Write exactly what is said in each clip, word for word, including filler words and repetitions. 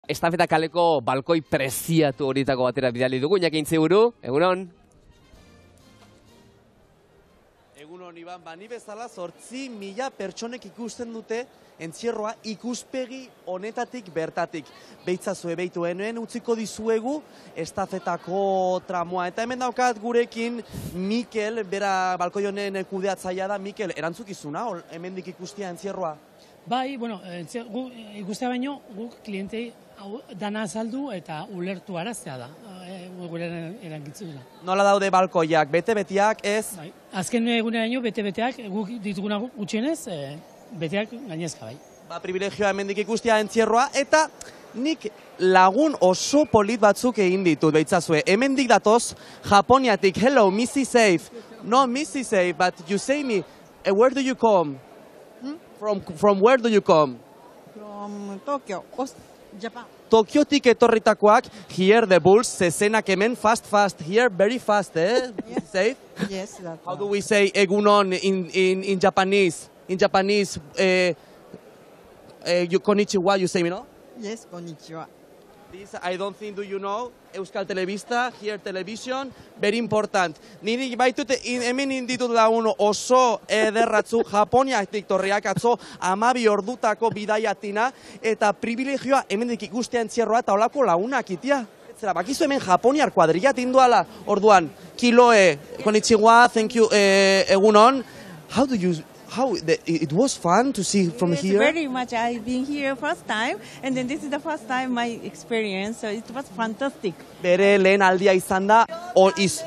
Estafeta kaleko balkoi preziatu horietako batera bidali dugu, Iñaki Intziburu, egunon? Egunon, Iban, bani bezala zortzi mila pertsonek ikusten dute entzierroa ikuspegi honetatik bertatik. Beitzazue beitu enoen utziko dizuegu estafetako tramoa. Eta hemen daukat gurekin Mikel, bera balkoi honen kudeatzaia da. Mikel, erantzukizuna, hemendik ikustia entzierroa? Bai, bueno, gu ikustea baino, guk klientei dana azaldu eta ulertu araztea da, gure erankitzuna. Nola daude balkoiak, bete-beteak ez? Bai, azken eguneraino bete-beteak guk dituguna gutxienez, beteak gainezka bai. Ba, privilegioa hemendik ikustia entzierroa, eta nik lagun oso polit batzuk egin ditut, beitzazue. Hemendik datoz, Japoniatik, hello, Missy Safe. No, Missy Safe, but you say me, uh, where do you come? Hmm? From, from where do you come? From Tokyo, Japan. Tokiotik etorritakoak, here the bulls, zezenak hemen, fast, fast, here, very fast, eh? Yes. Safe? Yes, that's How do we say egunon in, in, in Japanese? In Japanese, eh, eh, you, konnichiwa, you say me, no? Yes, konnichiwa. This, I don't think, do you know, Euskal Telebista, here television, very important. Niri baitut hemen inditut lagun oso ederratzu, Japoniatik torriak atzo, amabi ordutako bidaiatina, eta privilegioa hemendik ikustea entzierroa eta olako lagunak itia. Zera, bakizu hemen Japoniar kuadrillat induala, orduan, kiloe, konnichiwa, thank you, eh, egunon. How do you... How the, it was fun to see from yes, here? Very much. I've been here first time, and then this is the first time my experience, so it was fantastic. Bere lehen aldia izan da, or is,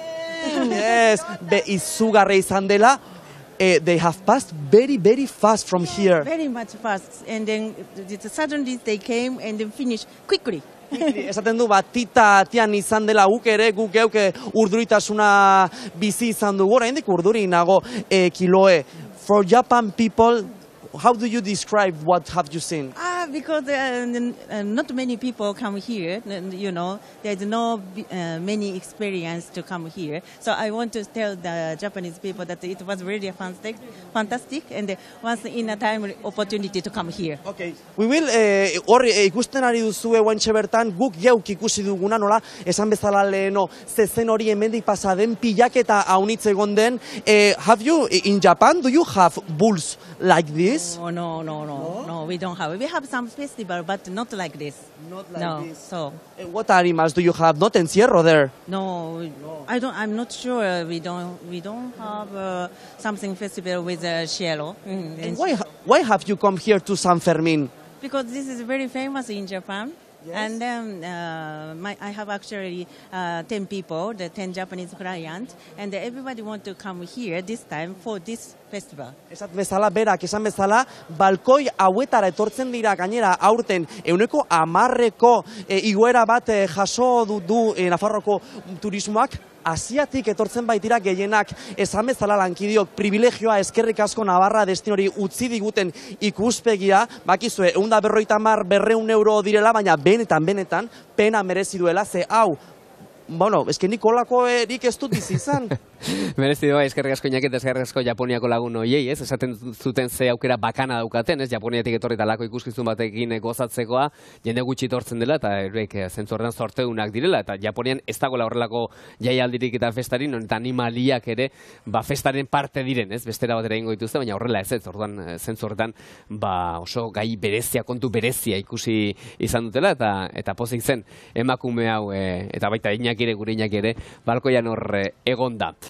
yes, be izugarri izan dela. Uh, they have passed very, very fast from here. Very much fast, and then suddenly they came and then finished quickly. Esaten du, bat, tita tian izan dela guk ere, guk geuke urduritasuna bizi izan dugu, oraindik urduri nago eh, kiloe. For Japan people, how do you describe what have you seen? Ah, because uh, not many people come here, you know, there's no uh, many experience to come here. So I want to tell the Japanese people that it was really fantastic, fantastic and once in a time opportunity to come here. Okay. We will, hor eh, ikusten ari duzue guantxe bertan, guk geuk ikusi duguna nola, esan bezala leheno, zezen hori hemendik pasa den, pilaketa haunitze egon den. Eh, have you, in Japan, do you have bulls like this? Oh, no, no, no, no, no, we don't have. We have some festival, but not like this. Not like no, this. So. And what animals do you have? Not encierro there. No, no, I don't. I'm not sure. We don't. We don't have uh, something festival with a uh, cielo. Mm, and why? Why have you come here to San Fermin? Because this is very famous in Japan. Yes. And then uh, my, I have actually uh, ten people, the ten Japanese clients, and everybody want to come here this time for this festival. Esat bezala, berak, esan bezala, balkoi hauetara etortzen dira gainera aurten euneko amarreko e, igoera bat e, jaso du, du e, Nafarroko turismoak, Asiatik etortzen baitira gehienak, esan bezala lankidiok, privilegioa eskerrik asko Navarra destinori utzi diguten ikuspegia, bakizue, egun da berroita mar berreun euro direla, baina benetan, benetan, pena merezi duela, ze hau, bueno, eske Nikolako erik ez dut bizi izan. Merezi doa, eskerrik asko Iñaki eta eskerrik asko Japoniako lagun hoiei, ez? Esaten zuten ze aukera bakana daukaten, ez? Japoniatik etorri talako ikuskizun batekin gozatzekoa, jende gutxi tortzen dela, eta erek zentzu horretan zorteunak direla, eta Japonian ez dagoela horrelako jaialdirik eta festarin, eta animaliak ere, ba, festaren parte diren, ez? Bestera batera egingo dituzte, baina horrela ez, ez? Orduan, zentzu horretan, ba, oso gai berezia, kontu berezia ikusi izan dutela, eta eta pozik zen emakume hau, e, eta baita Iñaki ere, gure Iñaki ere, balkoian hor egon da.